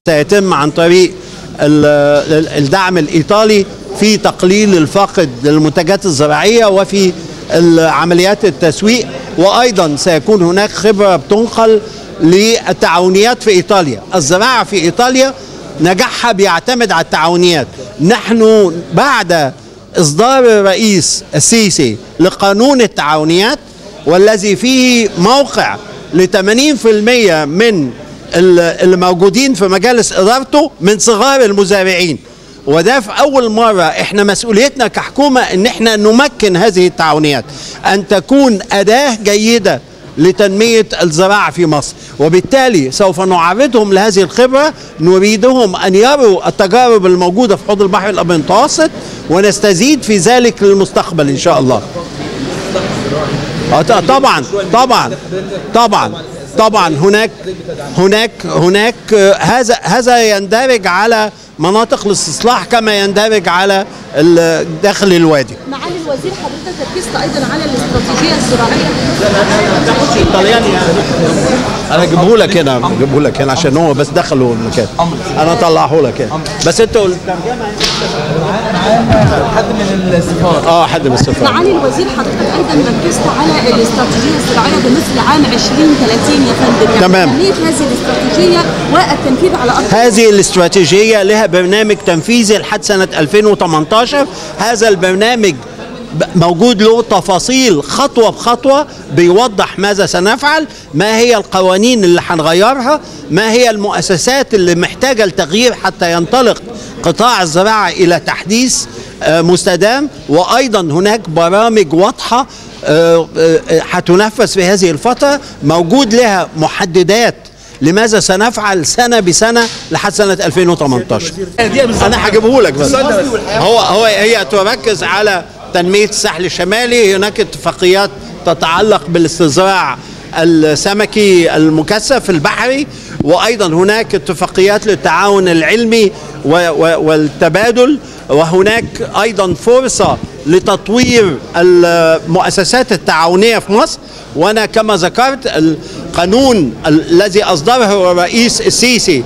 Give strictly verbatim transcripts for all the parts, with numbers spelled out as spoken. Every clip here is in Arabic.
سيتم عن طريق الدعم الإيطالي في تقليل الفاقد للمنتجات الزراعية وفي عمليات التسويق، وأيضا سيكون هناك خبرة بتنقل للتعاونيات في إيطاليا. الزراعة في إيطاليا نجاحها بيعتمد على التعاونيات. نحن بعد إصدار الرئيس السيسي لقانون التعاونيات، والذي فيه موقع ل ثمانين بالمئة من اللي موجودين في مجالس إدارته من صغار المزارعين، وده في أول مرة احنا مسؤوليتنا كحكومة ان احنا نمكن هذه التعاونيات ان تكون أداة جيدة لتنمية الزراعة في مصر، وبالتالي سوف نعرضهم لهذه الخبرة. نريدهم أن يروا التجارب الموجودة في حوض البحر الأبيض المتوسط ونستزيد في ذلك للمستقبل إن شاء الله. طبعا طبعا طبعا طبعا هناك هناك هناك هذا هذا يندرج على مناطق الاستصلاح كما يندرج على داخل الوادي. معالي الوزير، حضرتك ركزت ايضا على الاستراتيجيه الزراعيه. الطلياني انا اجيبه لك هنا اجيبه لك هنا عشان هو بس دخلوا المكان، انا اطلعه لك هنا. بس انتوا الترجمه حد من السفاره اه حد من السفاره. معالي الوزير، حضرتك ايضا ركزت على الاستراتيجيه الزراعيه بمثل عام عشرين ثلاثين يا فندم. تمام. اهميه هذه الاستراتيجيه والتنفيذ على ارض هذه الاستراتيجيه لها برنامج تنفيذي لحد سنه ألفين وثمانية عشر. هذا البرنامج موجود له تفاصيل خطوة بخطوة بيوضح ماذا سنفعل، ما هي القوانين اللي هنغيرها، ما هي المؤسسات اللي محتاجة لتغيير حتى ينطلق قطاع الزراعة إلى تحديث مستدام، وأيضا هناك برامج واضحة هتنفذ في هذه الفترة موجود لها محددات لماذا سنفعل سنة بسنة لحد سنة ألفين وثمانية عشر. أنا هجيبه لك بس. هو هو هي تركز على تنمية الساحل الشمالي. هناك اتفاقيات تتعلق بالاستزراع السمكي المكثف البحري، وأيضا هناك اتفاقيات للتعاون العلمي والتبادل، وهناك أيضا فرصة لتطوير المؤسسات التعاونية في مصر. وأنا كما ذكرت القانون الذي أصدره الرئيس السيسي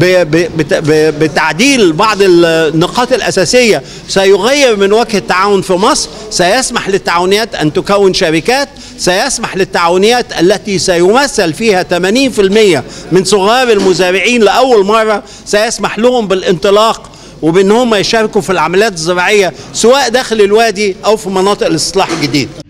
بتعديل بعض النقاط الأساسية سيغير من وجه التعاون في مصر، سيسمح للتعاونيات أن تكون شركات، سيسمح للتعاونيات التي سيمثل فيها ثمانين بالمئة من صغار المزارعين لأول مرة، سيسمح لهم بالانطلاق وبأنهم يشاركوا في العمليات الزراعية سواء داخل الوادي أو في مناطق الإصلاح الجديد.